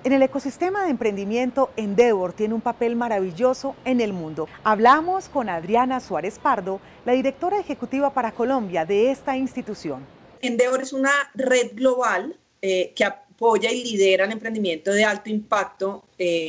En el ecosistema de emprendimiento, Endeavor tiene un papel maravilloso en el mundo. Hablamos con Adriana Suárez Pardo, la directora ejecutiva para Colombia de esta institución. Endeavor es una red global que apoya y lidera el emprendimiento de alto impacto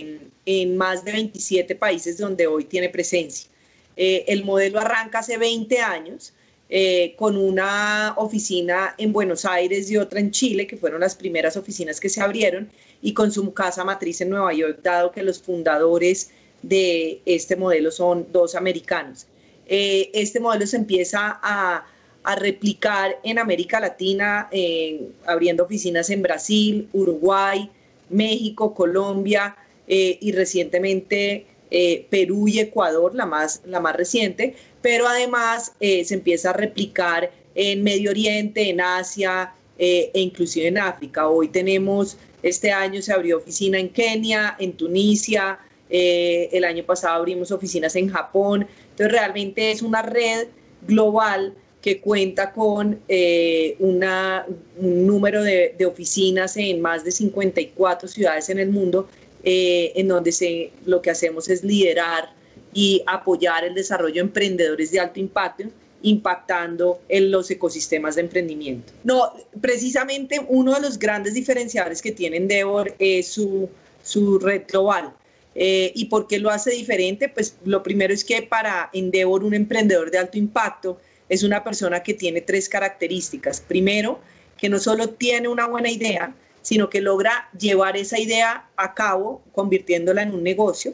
en más de 27 países donde hoy tiene presencia. El modelo arranca hace 20 años con una oficina en Buenos Aires y otra en Chile, que fueron las primeras oficinas que se abrieron, y con su casa matriz en Nueva York, dado que los fundadores de este modelo son dos americanos. Este modelo se empieza a replicar en América Latina, abriendo oficinas en Brasil, Uruguay, México, Colombia y recientemente Perú y Ecuador, la más reciente, pero además se empieza a replicar en Medio Oriente, en Asia e inclusive en África. Hoy tenemos, este año se abrió oficina en Kenia, en Tunisia, el año pasado abrimos oficinas en Japón. Entonces realmente es una red global que cuenta con un número de oficinas en más de 54 ciudades en el mundo, en donde lo que hacemos es liderar y apoyar el desarrollo de emprendedores de alto impacto, impactando en los ecosistemas de emprendimiento. No, precisamente uno de los grandes diferenciadores que tiene Endeavor es su red global. ¿Y por qué lo hace diferente? Pues lo primero es que para Endeavor un emprendedor de alto impacto es una persona que tiene tres características. Primero, que no solo tiene una buena idea, sino que logra llevar esa idea a cabo, convirtiéndola en un negocio.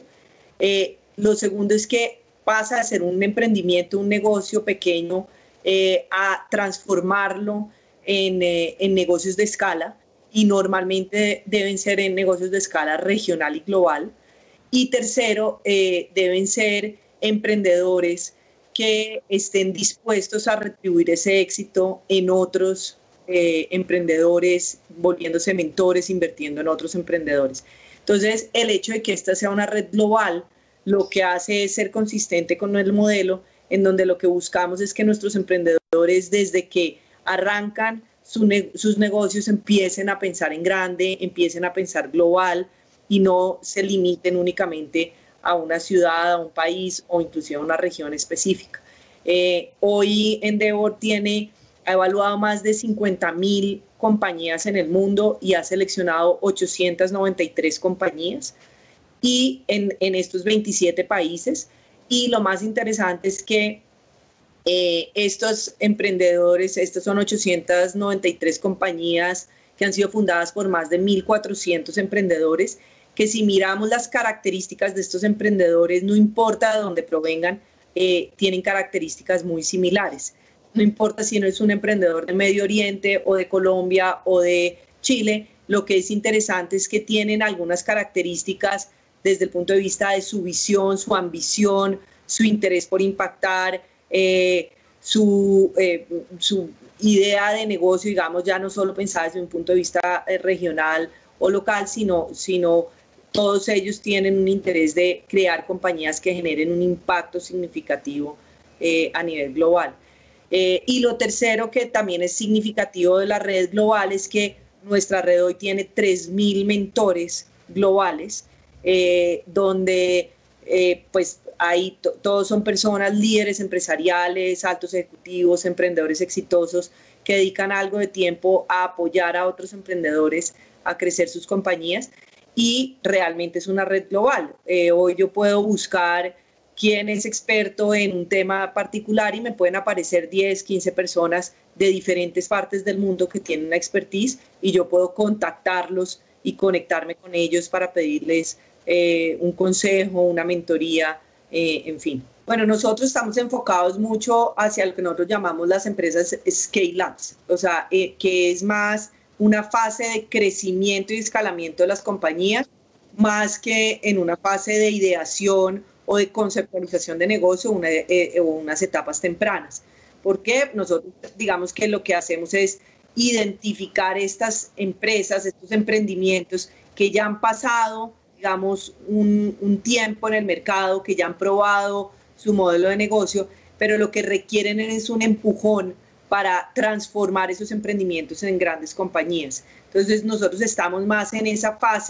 Lo segundo es que pasa de ser un emprendimiento, un negocio pequeño, a transformarlo en negocios de escala, y normalmente deben ser en negocios de escala regional y global. Y tercero, deben ser emprendedores que estén dispuestos a retribuir ese éxito en otros emprendedores, volviéndose mentores, invirtiendo en otros emprendedores. Entonces, el hecho de que esta sea una red global, lo que hace es ser consistente con el modelo, en donde lo que buscamos es que nuestros emprendedores, desde que arrancan sus negocios, empiecen a pensar en grande, empiecen a pensar global y no se limiten únicamente a una ciudad, a un país o inclusive a una región específica. Hoy Endeavor ha evaluado más de 50.000 compañías en el mundo y ha seleccionado 893 compañías y en estos 27 países. Y lo más interesante es que estos emprendedores, estas son 893 compañías que han sido fundadas por más de 1.400 emprendedores, que si miramos las características de estos emprendedores, no importa de dónde provengan, tienen características muy similares. No importa si no es un emprendedor de Medio Oriente o de Colombia o de Chile, lo que es interesante es que tienen algunas características desde el punto de vista de su visión, su ambición, su interés por impactar, su idea de negocio, digamos, ya no solo pensada desde un punto de vista regional o local, sino todos ellos tienen un interés de crear compañías que generen un impacto significativo a nivel global. Y lo tercero que también es significativo de la red global es que nuestra red hoy tiene 3.000 mentores globales, donde pues todos son personas líderes empresariales, altos ejecutivos, emprendedores exitosos que dedican algo de tiempo a apoyar a otros emprendedores a crecer sus compañías, y realmente es una red global. Hoy yo puedo buscar quién es experto en un tema particular y me pueden aparecer 10, 15 personas de diferentes partes del mundo que tienen una expertise, y yo puedo contactarlos y conectarme con ellos para pedirles un consejo, una mentoría, en fin. Bueno, nosotros estamos enfocados mucho hacia lo que nosotros llamamos las empresas scale-ups, o sea, que es más una fase de crecimiento y escalamiento de las compañías, más que en una fase de ideación o de conceptualización de negocio o unas etapas tempranas. Porque nosotros, digamos que lo que hacemos es identificar estas empresas, estos emprendimientos que ya han pasado, digamos, un tiempo en el mercado, que ya han probado su modelo de negocio, pero lo que requieren es un empujón para transformar esos emprendimientos en grandes compañías. Entonces nosotros estamos más en esa fase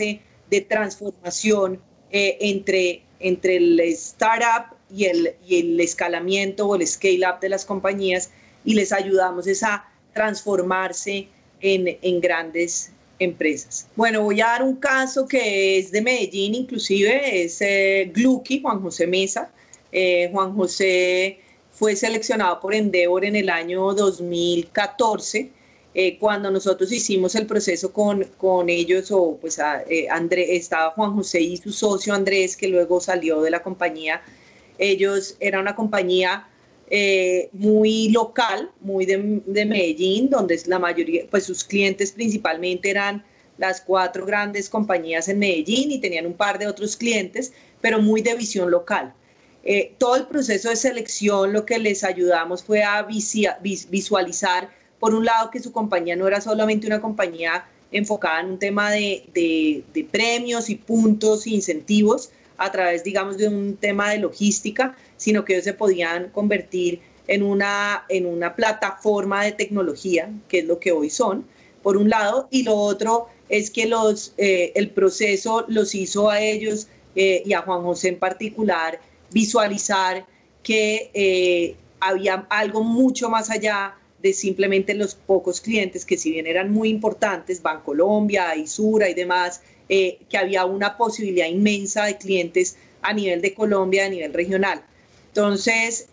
de transformación entre el startup y el escalamiento o el scale-up de las compañías, y les ayudamos a transformarse en grandes empresas. Bueno, voy a dar un caso que es de Medellín, inclusive, es Glucky, Juan José Mesa. Juan José fue seleccionado por Endeavor en el año 2014, cuando nosotros hicimos el proceso con ellos, o pues estaba Juan José y su socio Andrés, que luego salió de la compañía. Ellos era una compañía muy local, muy de Medellín, donde la mayoría, pues sus clientes principalmente eran las 4 grandes compañías en Medellín, y tenían un par de otros clientes, pero muy de visión local. Todo el proceso de selección, lo que les ayudamos fue a visualizar, por un lado, que su compañía no era solamente una compañía enfocada en un tema de premios y puntos e incentivos a través, digamos, de un tema de logística, sino que ellos se podían convertir en una plataforma de tecnología, que es lo que hoy son, por un lado, y lo otro es que el proceso los hizo a ellos y a Juan José en particular visualizar que había algo mucho más allá de simplemente los pocos clientes, que si bien eran muy importantes, Bancolombia, Isura y demás, que había una posibilidad inmensa de clientes a nivel de Colombia, a nivel regional. Entonces,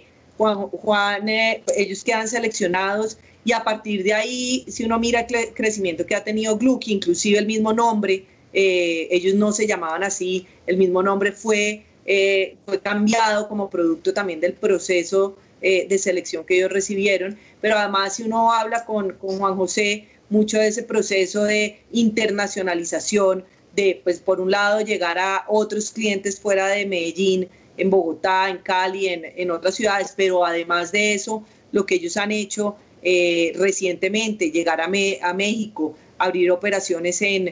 ellos quedan seleccionados, y a partir de ahí, si uno mira el crecimiento que ha tenido Glucky, inclusive el mismo nombre, ellos no se llamaban así, el mismo nombre fue cambiado como producto también del proceso de selección que ellos recibieron, pero además, si uno habla con Juan José, mucho de ese proceso de internacionalización, de, pues, por un lado, llegar a otros clientes fuera de Medellín, en Bogotá, en Cali, en otras ciudades, pero además de eso, lo que ellos han hecho recientemente, llegar a México, abrir operaciones en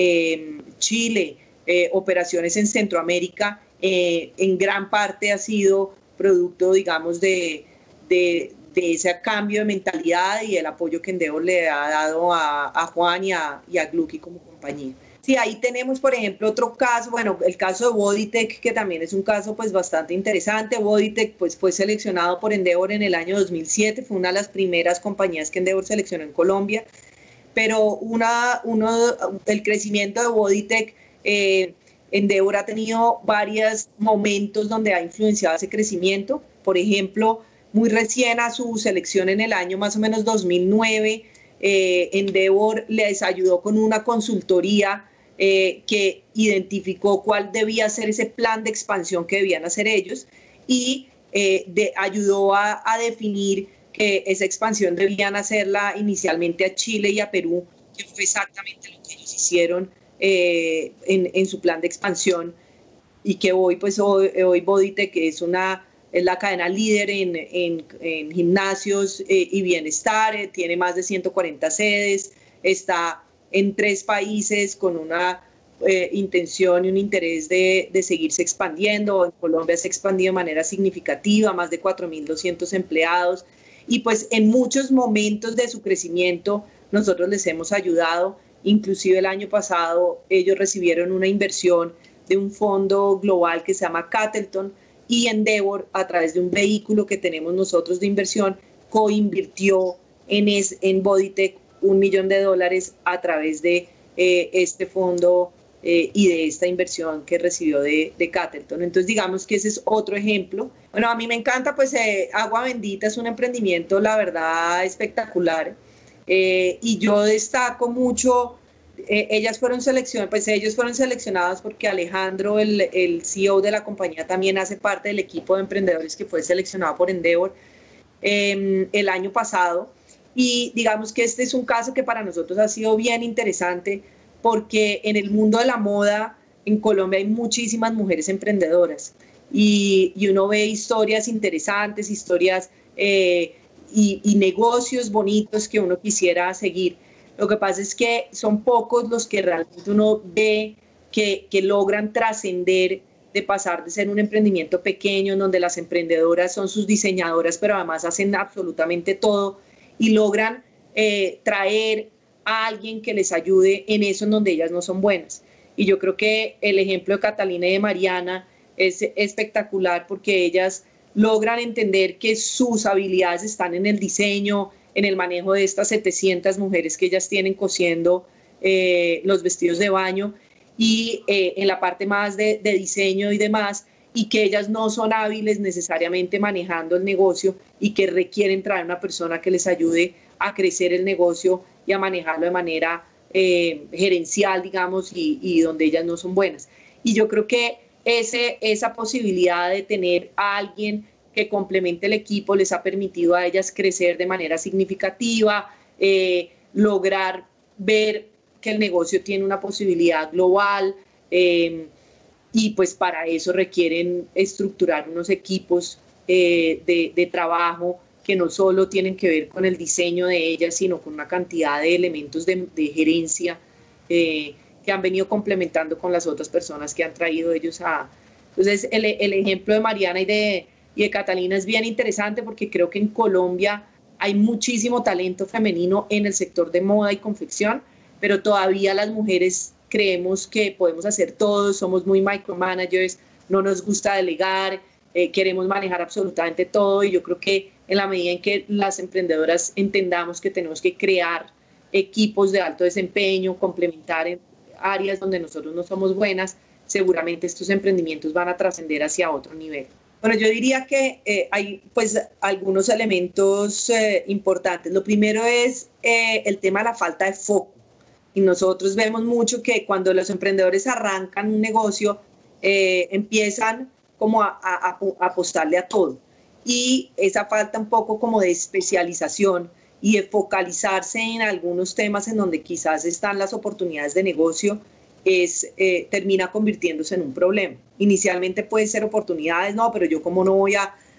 Chile, operaciones en Centroamérica, en gran parte ha sido producto, digamos, de ese cambio de mentalidad y el apoyo que Endeavor le ha dado a Juan y a Glucky como compañía. Sí, ahí tenemos, por ejemplo, otro caso, bueno, el caso de Bodytech, que también es un caso pues bastante interesante. Bodytech pues fue seleccionado por Endeavor en el año 2007, fue una de las primeras compañías que Endeavor seleccionó en Colombia, pero el crecimiento de Bodytech, Endeavor ha tenido varios momentos donde ha influenciado ese crecimiento. Por ejemplo, muy recién a su selección en el año más o menos 2009, Endeavor les ayudó con una consultoría que identificó cuál debía ser ese plan de expansión que debían hacer ellos, y ayudó a definir que esa expansión debían hacerla inicialmente a Chile y a Perú, que fue exactamente lo que ellos hicieron en su plan de expansión, y que hoy Bodytech es la cadena líder en gimnasios y bienestar, tiene más de 140 sedes, está en 3 países con una intención y un interés de seguirse expandiendo. En Colombia se ha expandido de manera significativa, más de 4.200 empleados, y pues en muchos momentos de su crecimiento nosotros les hemos ayudado. Inclusive el año pasado ellos recibieron una inversión de un fondo global que se llama Cattleton, y Endeavor, a través de un vehículo que tenemos nosotros de inversión, coinvirtió en Bodytech $1 millón a través de este fondo y de esta inversión que recibió de Cattleton. Entonces, digamos que ese es otro ejemplo. Bueno, a mí me encanta, pues Agua Bendita es un emprendimiento, la verdad, espectacular, y yo destaco mucho. Ellos fueron seleccionados porque Alejandro, el CEO de la compañía, también hace parte del equipo de emprendedores que fue seleccionado por Endeavor el año pasado. Y digamos que este es un caso que para nosotros ha sido bien interesante, porque en el mundo de la moda en Colombia hay muchísimas mujeres emprendedoras, y uno ve historias interesantes, historias y negocios bonitos que uno quisiera seguir. Lo que pasa es que son pocos los que realmente uno ve que logran trascender, de pasar de ser un emprendimiento pequeño, en donde las emprendedoras son sus diseñadoras, pero además hacen absolutamente todo, y logran traer a alguien que les ayude en eso en donde ellas no son buenas. Y yo creo que el ejemplo de Catalina y de Mariana es espectacular porque ellas logran entender que sus habilidades están en el diseño, en el manejo de estas 700 mujeres que ellas tienen cosiendo los vestidos de baño y en la parte más de diseño y demás, y que ellas no son hábiles necesariamente manejando el negocio y que requieren traer una persona que les ayude a crecer el negocio y a manejarlo de manera gerencial, digamos, y donde ellas no son buenas. Y yo creo que esa posibilidad de tener a alguien que complemente el equipo les ha permitido a ellas crecer de manera significativa, lograr ver que el negocio tiene una posibilidad global, y pues para eso requieren estructurar unos equipos de trabajo que no solo tienen que ver con el diseño de ellas, sino con una cantidad de elementos de gerencia que han venido complementando con las otras personas que han traído ellos a... Entonces, el ejemplo de Mariana y de Catalina es bien interesante porque creo que en Colombia hay muchísimo talento femenino en el sector de moda y confección, pero todavía las mujeres creemos que podemos hacer todo, somos muy micromanagers, no nos gusta delegar, queremos manejar absolutamente todo, y yo creo que en la medida en que las emprendedoras entendamos que tenemos que crear equipos de alto desempeño, complementar en áreas donde nosotros no somos buenas, seguramente estos emprendimientos van a trascender hacia otro nivel. Bueno, yo diría que hay pues algunos elementos importantes. Lo primero es el tema de la falta de foco. Y nosotros vemos mucho que cuando los emprendedores arrancan un negocio, empiezan como a apostarle a todo. Y esa falta un poco como de especialización y de focalizarse en algunos temas en donde quizás están las oportunidades de negocio, termina convirtiéndose en un problema. Inicialmente puede ser oportunidades, no, pero yo como no voy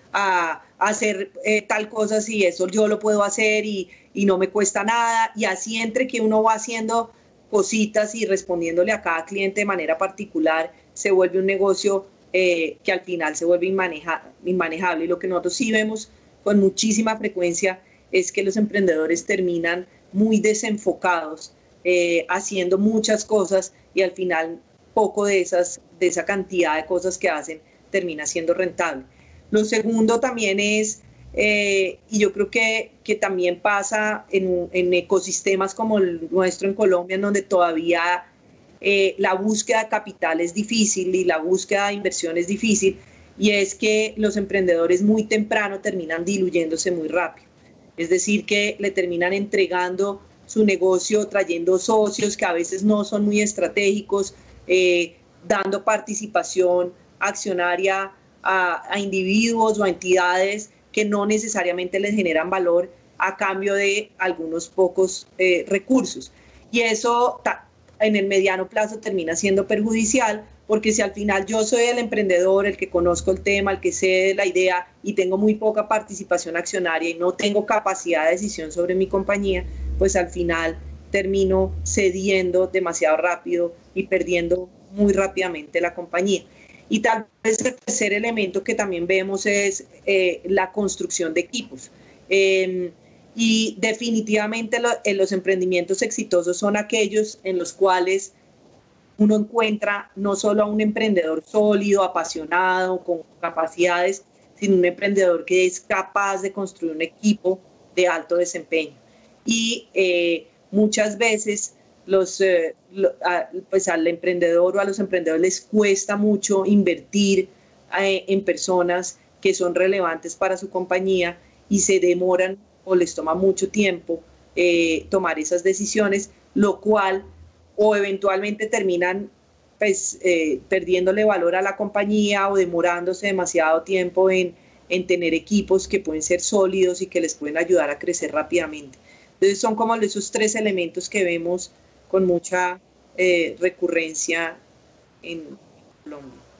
a hacer tal cosa si eso yo lo puedo hacer y no me cuesta nada, y así entre que uno va haciendo cositas y respondiéndole a cada cliente de manera particular, se vuelve un negocio que al final se vuelve inmanejable. Y lo que nosotros sí vemos con muchísima frecuencia es que los emprendedores terminan muy desenfocados, haciendo muchas cosas, y al final poco de esa cantidad de cosas que hacen termina siendo rentable. Lo segundo también es, y yo creo que también pasa en ecosistemas como el nuestro en Colombia, en donde todavía la búsqueda de capital es difícil y la búsqueda de inversión es difícil, y es que los emprendedores muy temprano terminan diluyéndose muy rápido. Es decir, que le terminan entregando su negocio, trayendo socios que a veces no son muy estratégicos, dando participación accionaria a individuos o a entidades que no necesariamente les generan valor a cambio de algunos pocos recursos. Y eso en el mediano plazo termina siendo perjudicial, porque si al final yo soy el emprendedor, el que conozco el tema, el que sé de la idea y tengo muy poca participación accionaria y no tengo capacidad de decisión sobre mi compañía, pues al final termino cediendo demasiado rápido y perdiendo muy rápidamente la compañía. Y tal vez el tercer elemento que también vemos es la construcción de equipos. Y definitivamente los emprendimientos exitosos son aquellos en los cuales uno encuentra no solo a un emprendedor sólido, apasionado, con capacidades, sino un emprendedor que es capaz de construir un equipo de alto desempeño. Y muchas veces pues al emprendedor o a los emprendedores les cuesta mucho invertir en personas que son relevantes para su compañía, y se demoran o les toma mucho tiempo tomar esas decisiones, lo cual o eventualmente terminan pues, perdiéndole valor a la compañía o demorándose demasiado tiempo en tener equipos que pueden ser sólidos y que les pueden ayudar a crecer rápidamente. Entonces son como esos tres elementos que vemos con mucha recurrencia en Colombia.